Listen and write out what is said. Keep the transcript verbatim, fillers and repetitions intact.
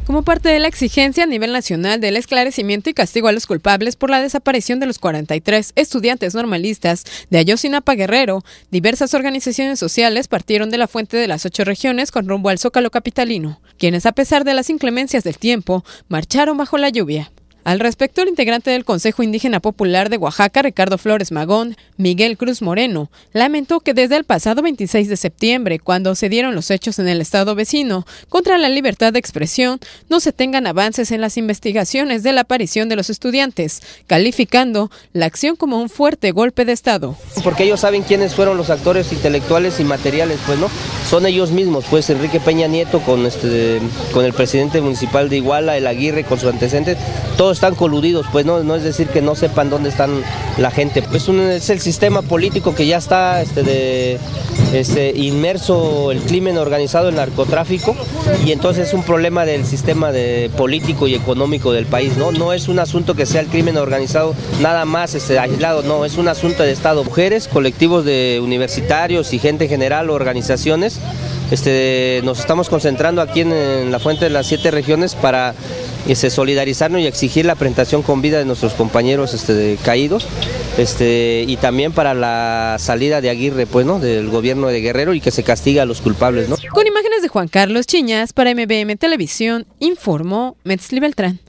Como parte de la exigencia a nivel nacional del esclarecimiento y castigo a los culpables por la desaparición de los cuarenta y tres estudiantes normalistas de Ayotzinapa, Guerrero, diversas organizaciones sociales partieron de la Fuente de las Ocho Regiones con rumbo al Zócalo capitalino, quienes a pesar de las inclemencias del tiempo, marcharon bajo la lluvia. Al respecto, el integrante del Consejo Indígena Popular de Oaxaca, Ricardo Flores Magón, Miguel Cruz Moreno, lamentó que desde el pasado veintiséis de septiembre, cuando se dieron los hechos en el estado vecino contra la libertad de expresión, no se tengan avances en las investigaciones de la aparición de los estudiantes, calificando la acción como un fuerte golpe de estado. Porque ellos saben quiénes fueron los actores intelectuales y materiales, pues no, son ellos mismos, pues Enrique Peña Nieto con este, con el presidente municipal de Iguala, el Aguirre con sus antecedentes, todos están coludidos, pues no, no es decir que no sepan dónde están la gente. Es, un, es el sistema político que ya está este, de, este, inmerso el crimen organizado, el narcotráfico, y entonces es un problema del sistema de, político y económico del país, ¿no? No es un asunto que sea el crimen organizado nada más este, aislado, no, es un asunto de Estado. Mujeres, colectivos de universitarios y gente en general, organizaciones, este, nos estamos concentrando aquí en, en la Fuente de las Siete Regiones para este, solidarizarnos y exigir la presentación con vida de nuestros compañeros este, de, caídos este, y también para la salida de Aguirre, pues, ¿no? Del gobierno de Guerrero y que se castiga a los culpables, ¿no? Con imágenes de Juan Carlos Chiñas para M B M Televisión, informó Metzli Beltrán.